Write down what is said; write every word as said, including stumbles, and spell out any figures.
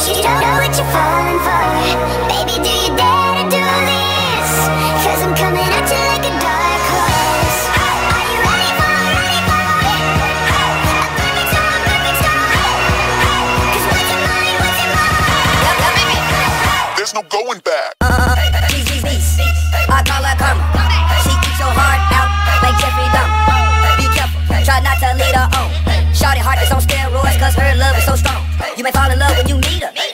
You don't know what you're falling for. Baby, do you dare to do this? Cause I'm coming at you like a dark horse. Are you ready for it? Ready for it? A perfect storm, a perfect storm. Cause what's in mine, what's in mine? There's no going back. Uh, G G B's, I call her karma. She eats your heart out like Jeffrey Dahmer. Be careful, try not to lead her on. Shawty heart is on steroids cause her love is so strong. You may fall in love when you meet her.